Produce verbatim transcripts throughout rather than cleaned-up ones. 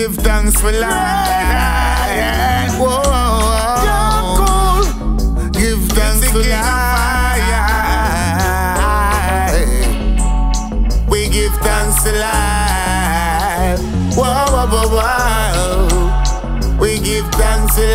give thanks for life. Whoa, cool. Give thanks for life. We give thanks for life. Whoa, whoa, whoa, whoa. We give thanks for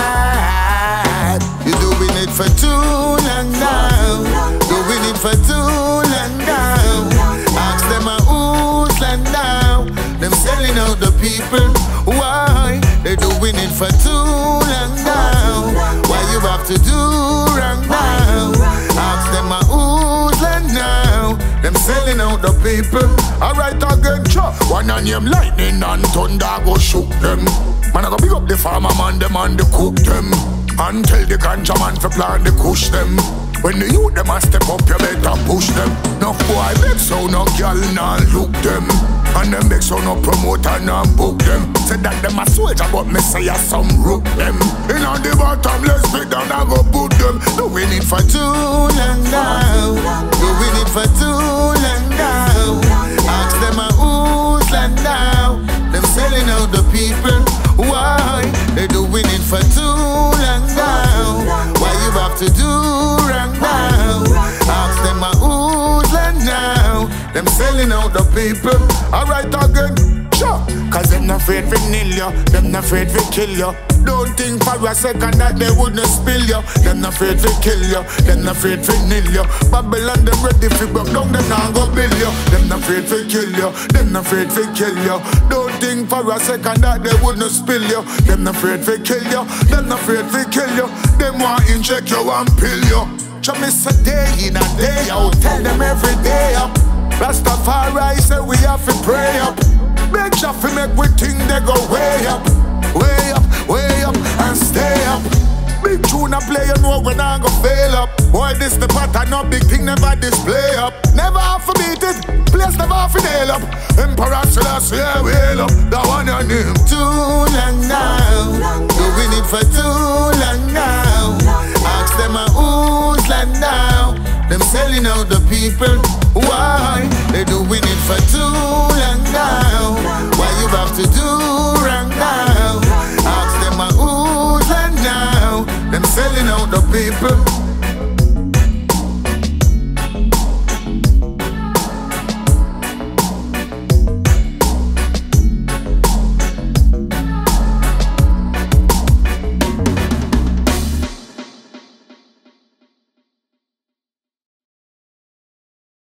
life. You're doing it for too long now. Doing it for too long now. Ask them a who's land now. Them selling out the people. Why? They're doing it for too long now. Why you have to do wrong now? Ask them a who's land now. Them selling out the people. Alright again, chop. One on them lightning and thunder go shoot them. Man I go big up the farmer man, them and the cook them. And tell the ganja man to plant the kush them. When the youth them a step up, you better push them. No boy make so no girl nah look them. And them make so no promoter nah book them. Say that them a soldier but me say a some rook them. In on the bottom let's sit down and go put them. Doing it for too long now. Doing it for too long now. Ask them a who's land now. Them selling out the people. Why? They doing it for too long now. Why you have to do wrong now? Ask them a who's land now. Them selling out the people. Alright again, sure. Cause them not afraid to nail you. Them not afraid to kill you. Don't think for a second that they wouldn't spill you. Them not afraid to kill you. Them not afraid to nail you. Babylon them ready to broke down. Them not go build you. Them not afraid to kill you. Them not afraid to kill you. Don't think for a second that they wouldn't spill you. Them not afraid to kill you. Them not afraid to kill you. Them want inject you and pill you. Just miss a day in a day out. Tell them every day up. Rastafari say we have to pray up. Make sure to make we think they go way up. Way up, way up, and stay up. Big tune a play, you know when I go fail up. Boy, this the pattern, no big thing never display up. Never have to beat it, place never have to nail up. Emperor Selassie, yeah, wheel up, that one your name. Too long now, doing it for too long now. Ask them a who's land now. Them selling out the people. Why? They doing it for too long now.